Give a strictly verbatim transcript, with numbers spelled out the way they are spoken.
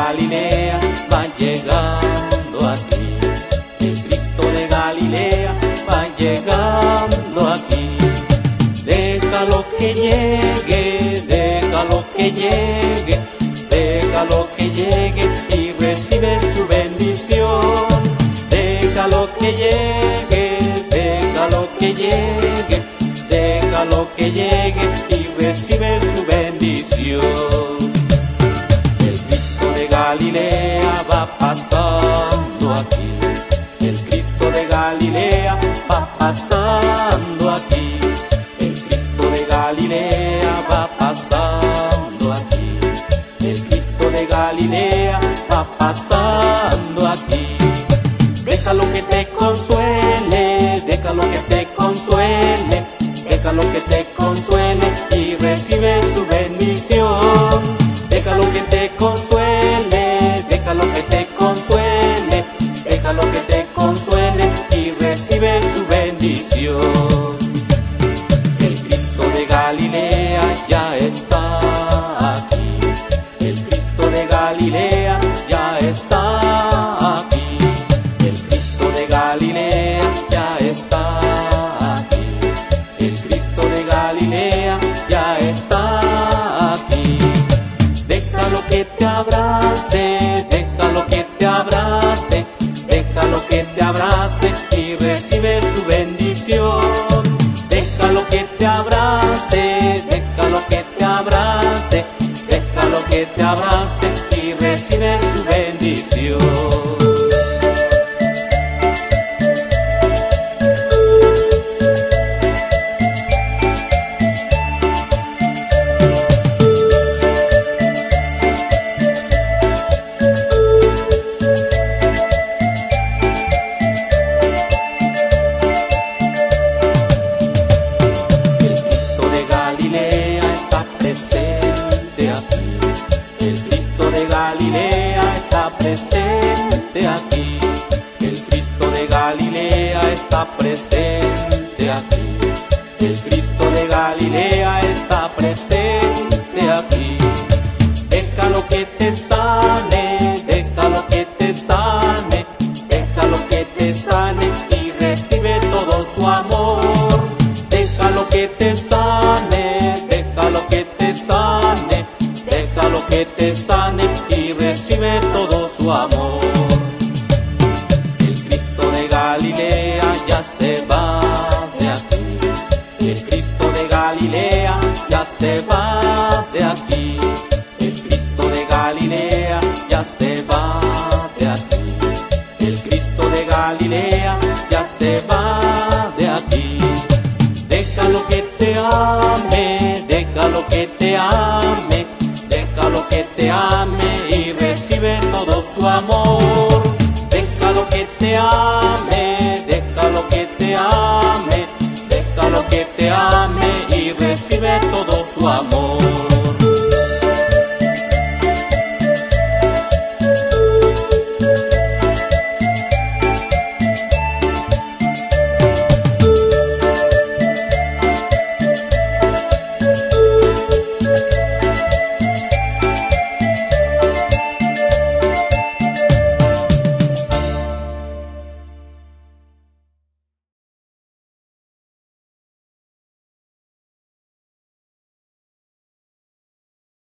Galilea va llegando aquí. El Cristo de Galilea va llegando aquí. Déjalo que llegue, déjalo que llegue, déjalo que llegue y recibe su bendición. Déjalo que llegue, déjalo que llegue, déjalo que llegue y recibe su bendición. El Cristo de Galilea va pasando aquí. El Cristo de Galilea va pasando aquí. El Cristo de Galilea va pasando aquí. El Cristo de Galilea va pasando aquí. Déjalo que te consuele, déjalo que te consuele, déjalo que te consuele y recibe su bendición. Déjalo que te consuele, déjalo que te consuele, déjalo que te consuele y recibe su bendición. El Cristo de Galilea ya está aquí. El Cristo de Galilea ya está aquí. El Cristo de Galilea ya está aquí. El Cristo de Galilea ya está aquí. Déjalo que te abrace, déjalo que te abrace, déjalo que te abrace y recibe su bendición. Déjalo que te abrace, déjalo que te abrace, déjalo que te abrace y recibe su bendición. Galilea está presente aquí. El Cristo de Galilea está presente aquí. El Cristo de Galilea está presente aquí. Déjalo que te sane, déjalo que te sane, déjalo que te sane y recibe todo su amor. Déjalo que te sane, déjalo que te sane, déjalo que te sane y recibe todo su amor. El Cristo de Galilea ya se va de aquí. El Cristo de Galilea ya se va de aquí. El Cristo de Galilea ya se va de aquí. El Cristo de Galilea ya se va de aquí. Déjalo que te ame, déjalo que te ame, déjalo que te ame y recibe todo su amor. Déjalo que te ame, déjalo que te ame, déjalo que te ame y recibe todo su amor.